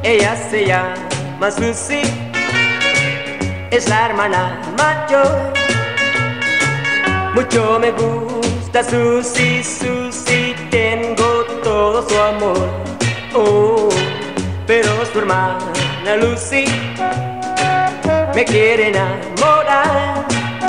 Ella se llama Susi, es la hermana mayor. Mucho me gusta Susi, Susi, tengo todo su amor. Oh, pero su hermana Lucy me quiere enamorar.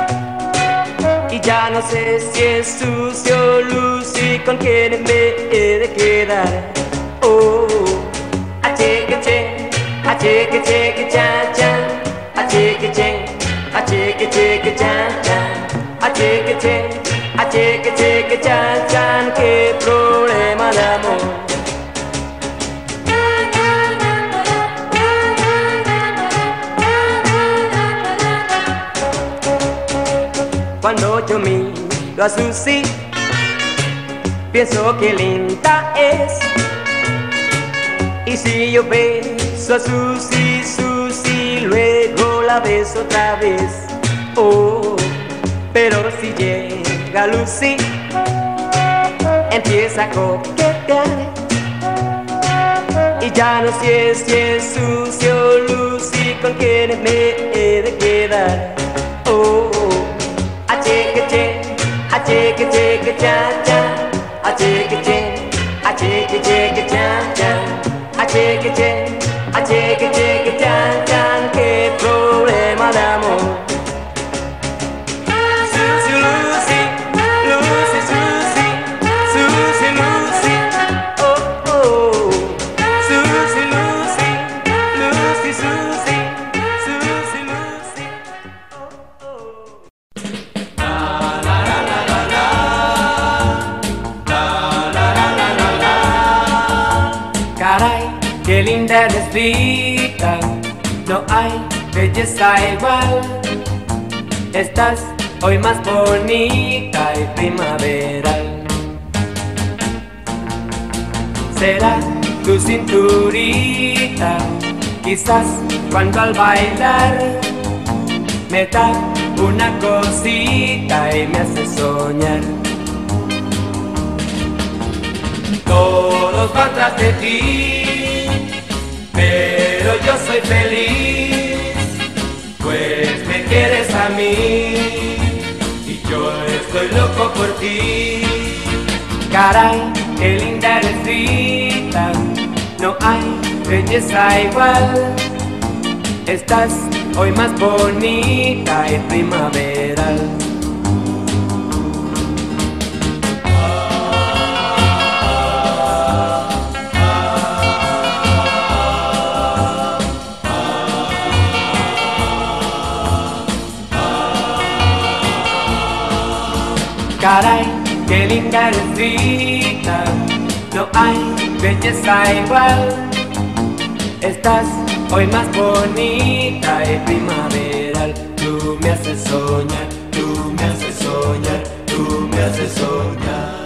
Y ya no sé si es Susi o Lucy con quien me he de quedar. Oh, a cheque che, a cheque cheque cha cha, a cheque che, a cheque cheque cha cha, a cheque cheque cha cha, qué problema de amor. Cuando yo miro a Susi, pienso que linda es. Y si yo beso a Susi, Susi, luego la beso otra vez. Oh, pero si llega Lucy, empieza a coquetear. Y ya no sé si es Susi o Lucy con quien me he de quedar. Oh, a cheque che, a cheque cheque cha cha, a cheque che, a cheque cheque cha cha, a cheque che, a cheque cheque cha cha, qué problema de amor. Susi Lucy, Lucy Susi, Susi Lucy, oh oh, Susi Lucy, Lucy Susi, Susi Lucy, oh oh. Caray, qué linda eres Rita, no hay belleza igual. Estás hoy más bonita y primaveral. Será tu cinturita, quizás cuando al bailar me da una cosita y me hace soñar. Todos van tras de ti, pero yo soy feliz, pues me quieres a mí y yo estoy loco por ti. Caray, qué linda eres Rita, no hay belleza igual. Estás hoy más bonita y primaveral. Caray, qué linda eres Rita, no hay belleza igual. Estás hoy más bonita y primaveral. Tú me haces soñar, tú me haces soñar, tú me haces soñar.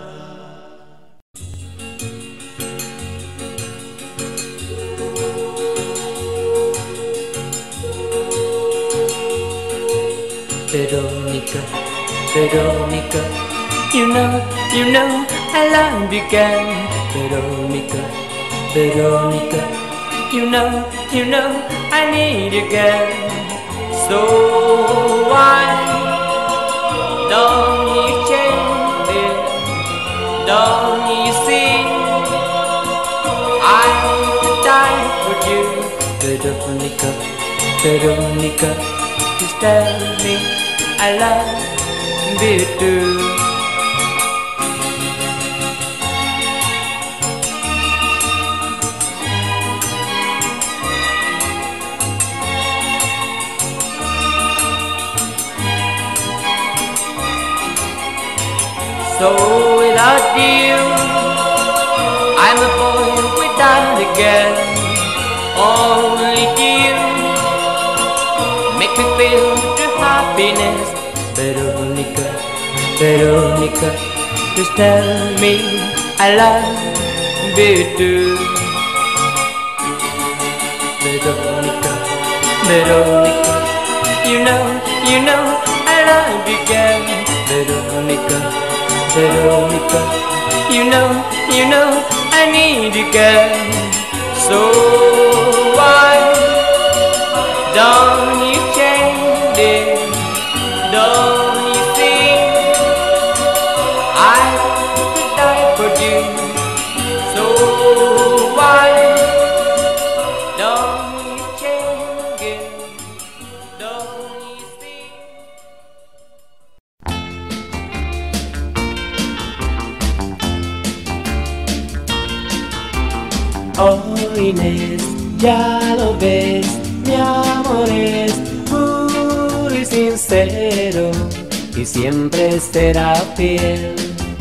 Veronica, Veronica, you know I love you, girl. Veronica, Veronica, you know I need you, girl. So why don't you change it? Don't you see I would die for you? Veronica, Veronica, just tell me I love you too. So without you, I'm a boy without a girl. Only you make me feel true happiness. Veronica, Veronica, just tell me I love you too. Veronica, Veronica, you know I love you, girl. Veronica, Veronica, you know I need you, girl. So why don't you change it? Don't you think I could die for you? So why don't you change it? Don't you think? Oh Inés, ya lo ves, mi amor es puro y sincero y siempre será fiel.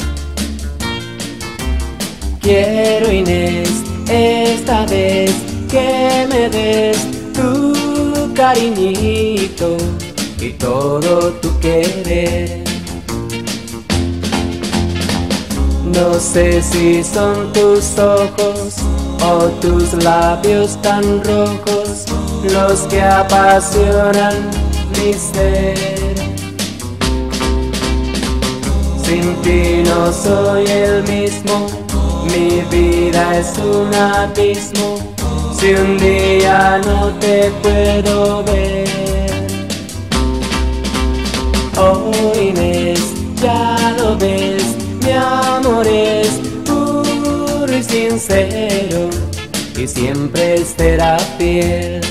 Quiero Inés, esta vez que me des tu cariñito y todo tu querer. No sé si son tus ojos o tus labios tan rojos los que apasionan mi ser. Sin ti no soy el mismo, mi vida es un abismo. Si un día no te puedo ver. Oh Inés, ya lo ves, mi amor es puro y sincero y siempre será fiel.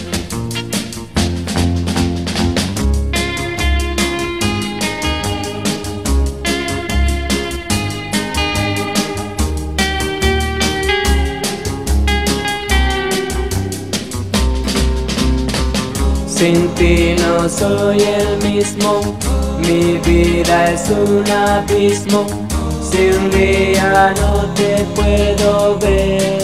Sin ti no soy el mismo, mi vida es un abismo. Si un día no te puedo ver.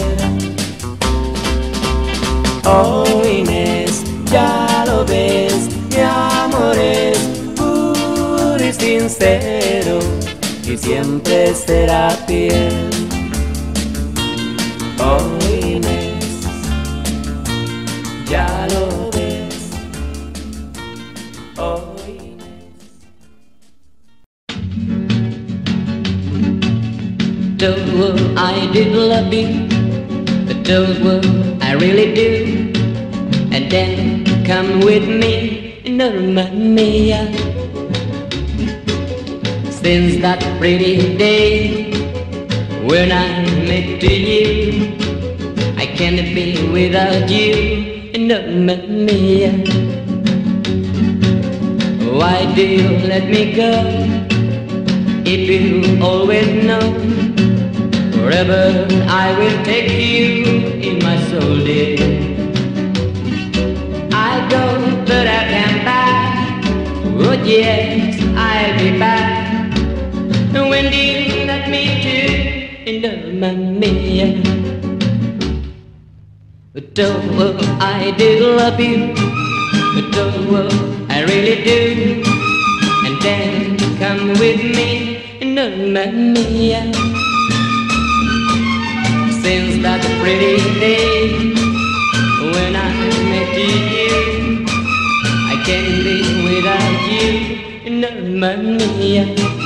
Oh Inés, ya lo ves, mi amor es puro y sincero y siempre será fiel. Oh Inés, ya lo ves. Oh Though I did love you, though I really do, and then come with me, Norma mia. Since that pretty day when I met you, I can't be without you, Norma mia. Why do you let me go if you always know forever I will take you in my soul, dear. I go, but I come back. Oh yes, I'll be back. When do you let me to Norma mia? Though I do love you, though I really do, and then come with me, Norma mia. Since that pretty day when I met you, I can't be without you, Norma mia.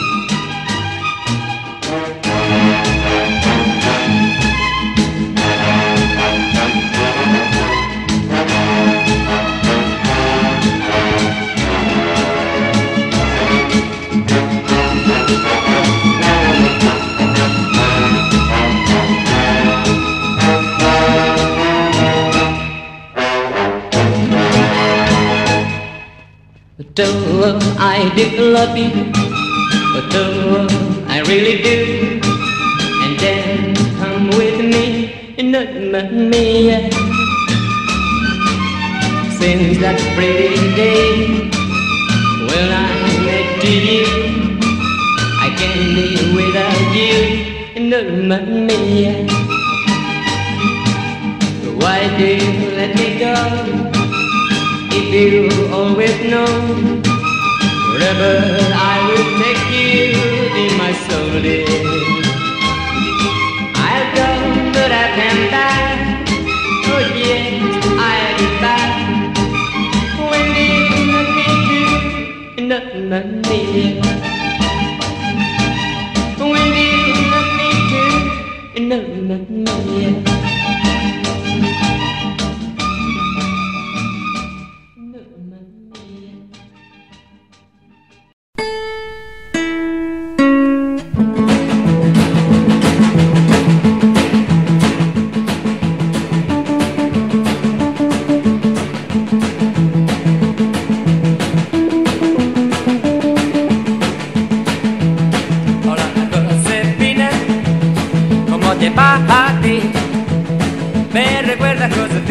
Though I do love you, though I really do, and then come with me, Norma mia. Since that pretty day when I met you, I can't be without you, Norma mia. Why do you let me go if you always know forever I will take you in my soul, dear. I'll go, but I come back. Oh yes, I'll be back. When do you let me do Norma mia? When do you let me do Norma mia?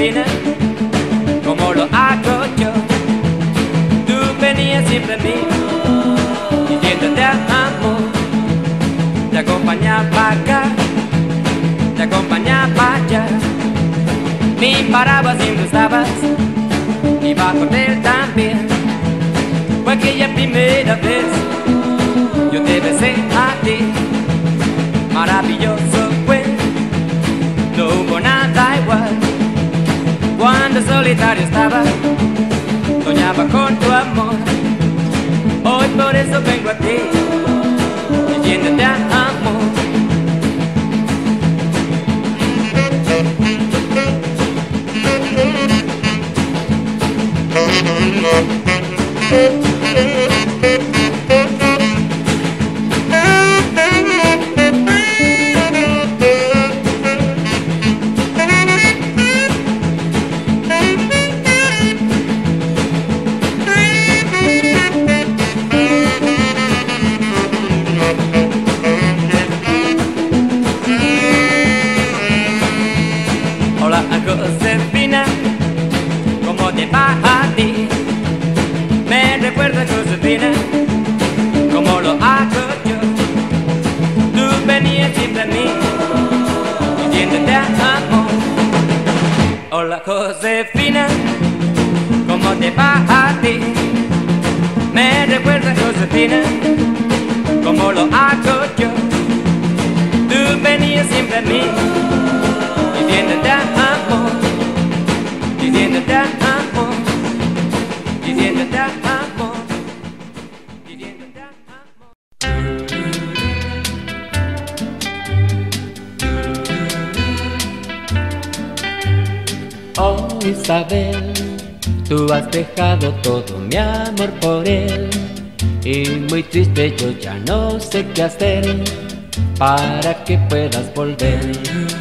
Josefina, como lo hago yo. Tú venías siempre a mí, diciéndote amor. Te acompañaba acá, te acompañaba allá. Mi paraguas siempre estabas, y bajo él también. Fue aquella primera vez, yo te besé a ti. Maravilloso fue, no hubo nada igual. Cuando solitario estaba, soñaba con tu amor. Hoy por eso vengo a ti, diciéndote amor. Hola Josefina, ¿cómo te va a ti? Me recuerda Josefina, como lo hago yo. Tú venías siempre a mí, diciéndote amor. Hola Josefina, ¿cómo te va a ti? Me recuerda Josefina, como lo hago yo. Tú venías siempre a mí, diciéndote amor, diciéndote amor, diciéndote amor, diciéndote amor. Oh Isabel, tú has dejado todo mi amor por él, y muy triste yo ya no sé qué hacer para que puedas volver.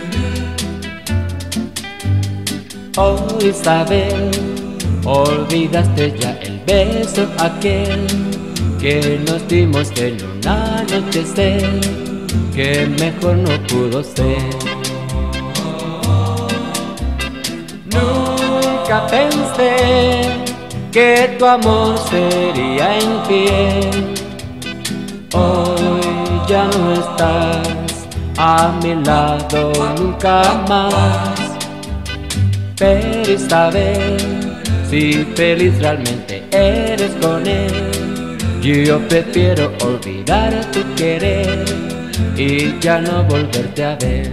Oh Isabel, olvidaste ya el beso aquel que nos dimos en un anochecer, que mejor no pudo ser. Nunca pensé que tu amor sería infiel. Hoy ya no estás a mi lado nunca más. Pero Isabel, si feliz realmente eres con él, yo prefiero olvidar tu querer y ya no volverte a ver.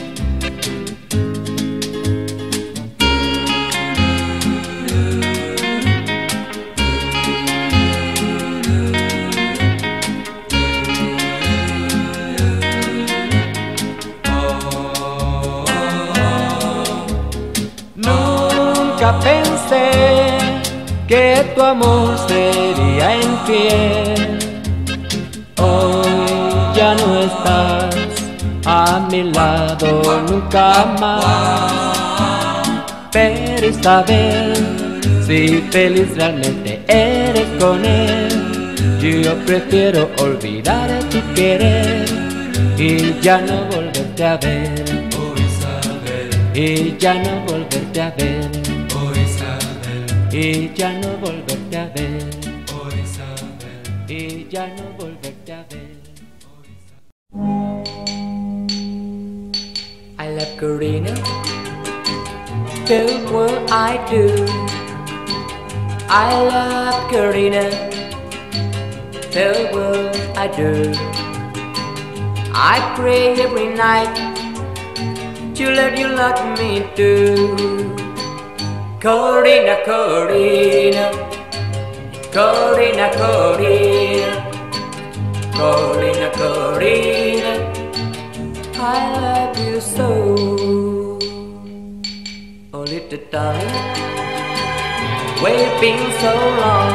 Nunca pensé que tu amor sería infiel. Hoy ya no estás a mi lado nunca más. Pero Isabel, si feliz realmente eres con él, yo prefiero olvidar tu querer y ya no volverte a ver. Y ya no volverte a ver. Oh Isabel, Y ya no volverte a ver. oh Isabel, Y ya no volverte a ver. I love Karina, do what I do. I love Karina, do what I do. I pray every night to let you love me too. Karina, Karina, Karina, Karina, Karina, Karina, I love you so. Oh little darling, we've been so long.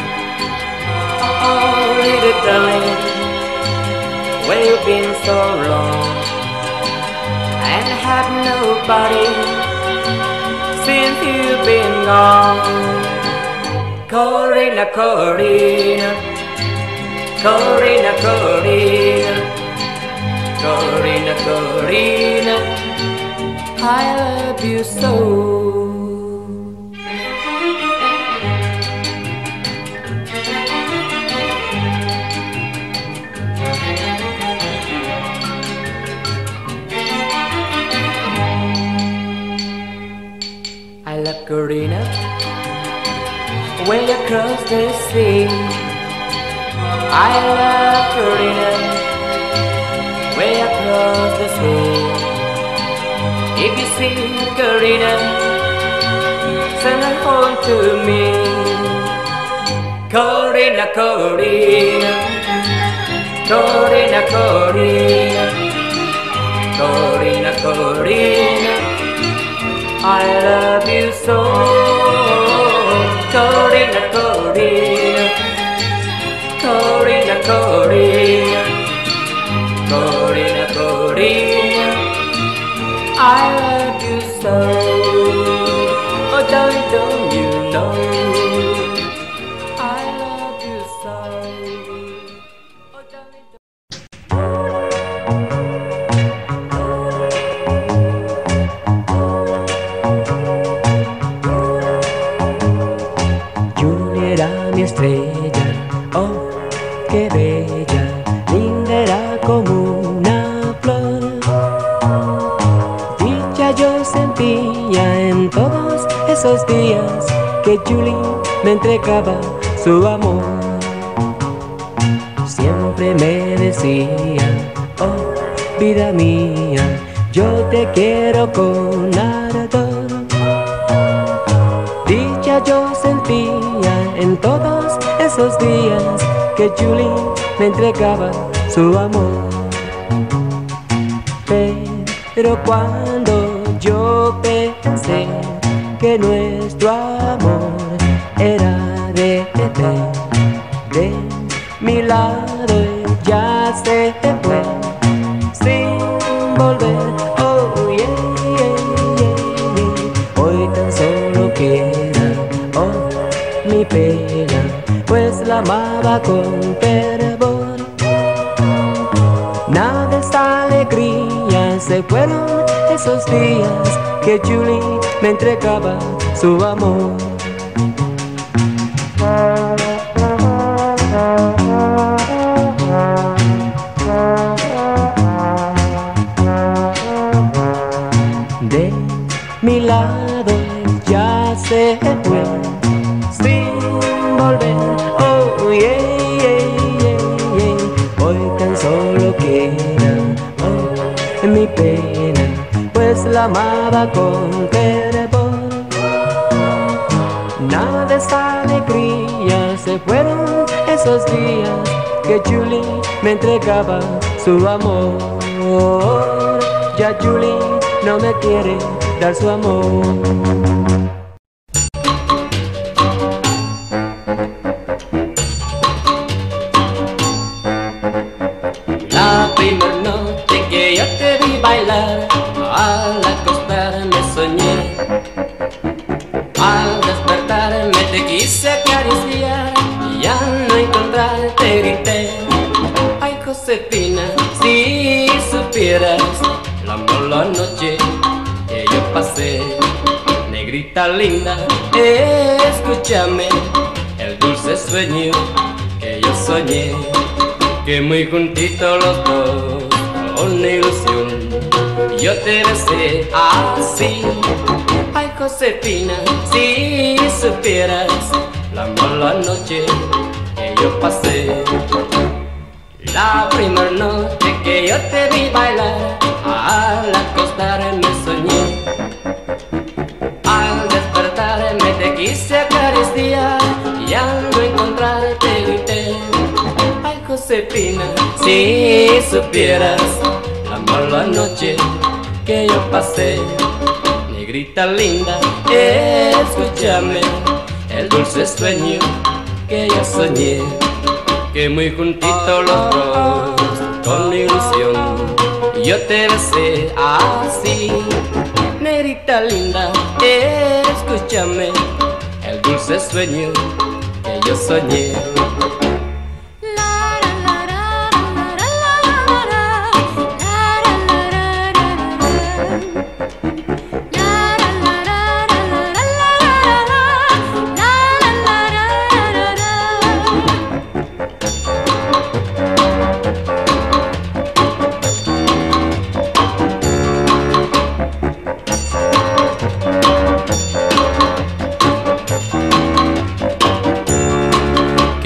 Oh little darling, we've been so long and have nobody since you've been gone. Karina, Karina, Karina, Karina, Karina, Karina, I love you so. way across the sea. I love Carolina, way across the sea. If you see Carolina, send her home to me. Carolina, Carolina, Carolina, Carolina, Carolina, Carolina, I love you so. Carolina, Carolina, Carolina, Carolina, Carolina, Carolina, I love you so. Oh, don't you know I love you so. Oh, darling, Julia era mi estrella, oh, qué bella, linda era como una flor. Dicha yo sentía en todos esos días que Julie me entregaba su amor. Siempre me decía, oh, vida mía, yo te quiero con ardor. Dicha yo sentía en todos esos días que Julie me entregaba su amor. Pero cuando yo pensé que nuestro amor era de mi lado ella se fue sin volver. Oh, yeah, yeah, yeah, yeah. Hoy tan solo queda, oh, mi pena, pues la amaba con fervor. Nada esta alegría, se fueron esos días que Julie me entregaba su amor. De mi lado ya se fue sin volver. Oh, yeah, yeah, yeah, yeah. Hoy tan solo queda, oh, mi pena, pues la amaba con fervor. Nada de esa alegría, se fueron esos días que Julie me entregaba su amor. Ya Julie no me quiere dar su amor. La primera noche que yo te vi bailar, al acostarme soñé, al despertarme te quise acariciar y al no encontrarte grité. Ay, Josefina, si supieras la mala noche que yo pasé, negrita linda, escúchame el dulce sueño que yo soñé, que muy juntitos los dos con ilusión yo te besé así. Ay, Josefina, si supieras la mala noche que yo pasé. La primera noche que yo te vi bailar, al acostarme soñé, al despertarme te quise acariciar y al no encontrarte grité. Ay, Josefina, si supieras la mala noche que yo pasé, negrita linda, escúchame el dulce sueño que yo soñé, que muy juntitos los dos con ilusión yo te besé así. Negrita linda, escúchame el dulce sueño que yo soñé.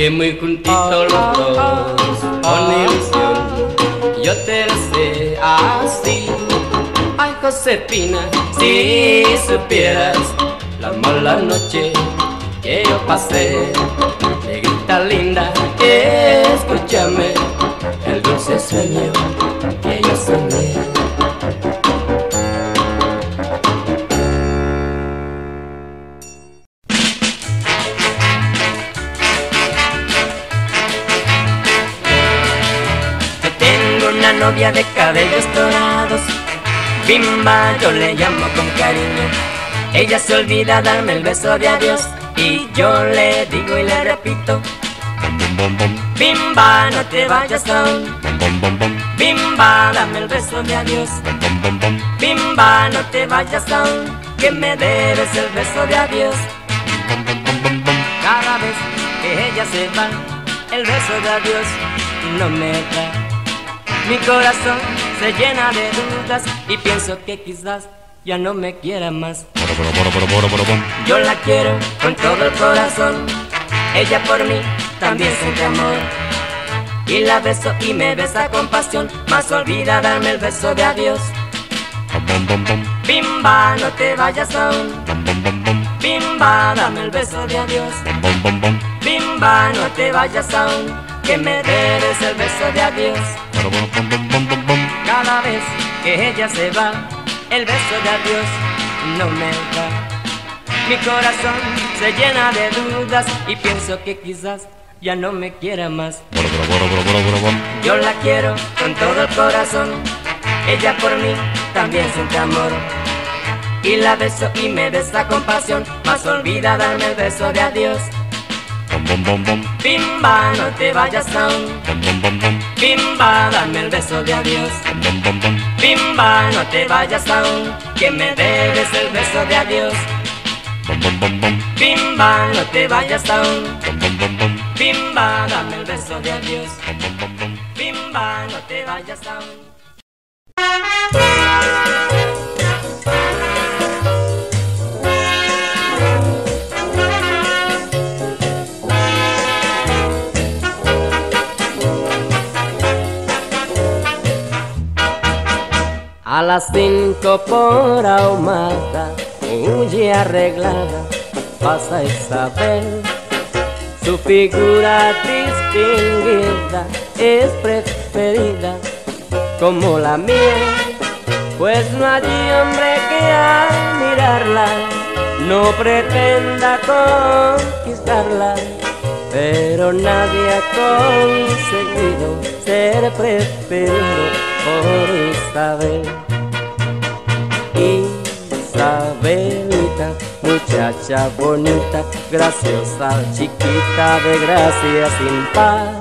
y muy juntitos los dos, con ilusión, yo te besé así. Ay, Josefina, si supieras la mala noche que yo pasé, negrita linda, escúchame el dulce sueño que yo soñé. Yo tengo una novia de cabellos dorados, Bimba yo le llamo con cariño. Ella se olvida darme el beso de adiós y yo le digo y le repito: Bimba, no te vayas aún. Bimba, dame el beso de adiós. Bimba, no te vayas aún, que me debes el beso de adiós. Cada vez que ella se va, el beso de adiós no me da. Mi corazón se llena de dudas y pienso que quizás ya no me quiera más. Yo la quiero con todo el corazón, ella por mí también siente amor. Y la beso y me besa con pasión, mas olvida darme el beso de adiós. Bimba, no te vayas aún. Bimba, dame el beso de adiós. Bimba, no te vayas aún, que me debes el beso de adiós. Cada vez que ella se va, el beso de adiós no me da. Mi corazón se llena de dudas y pienso que quizás ya no me quiera más. Yo la quiero con todo el corazón, ella por mí también siente amor. Y la beso y me besa con pasión, mas olvida darme el beso de adiós. Bimba, no te vayas aún. Bimba, dame el beso de adiós. Bimba, no te vayas aún, que me debes el beso de adiós. Bimba, no te vayas aún. Bimba, dame el beso de adiós. Bimba, no te vayas aún. A las 5 por Ahumada, muy arreglada, pasa Isabel. Su figura distinguida es preferida como la mía, pues no hay hombre que al mirarla no pretenda conquistarla, pero nadie ha conseguido ser preferido por Isabel. Isabelita, muchacha bonita, graciosa, chiquita, de gracia sin par.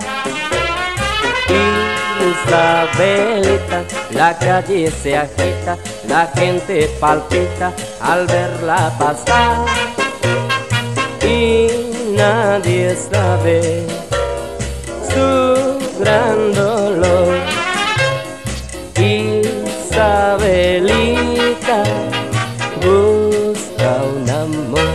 Isabelita, la calle se agita, la gente palpita al verla pasar. Y nadie sabe su gran dolor. Isabelita busca un amor.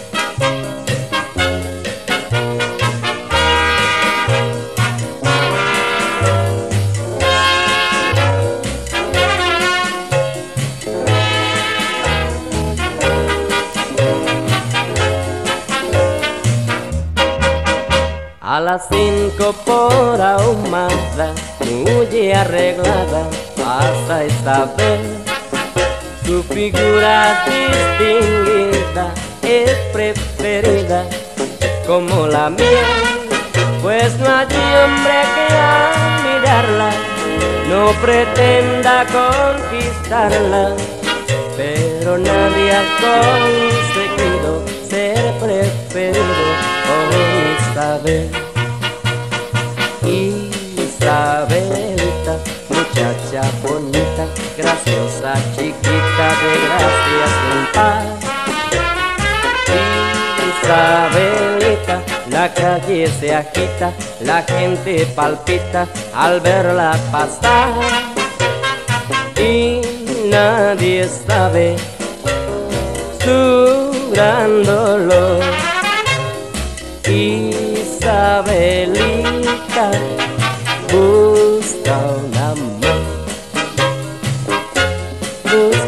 A las 5 por Ahumada, muy arreglada, pasa Isabel. Su figura distinguida es preferida como la mía, pues no hay hombre que al mirarla no pretenda conquistarla, pero nadie ha conseguido ser preferido por Isabel. Isabelita, muchacha bonita, graciosa, chiquita, de gracia sin par. Isabelita, la calle se agita, la gente palpita al verla pasar. Y nadie sabe su gran dolor. Isabelita Isabelita busca un amor, busca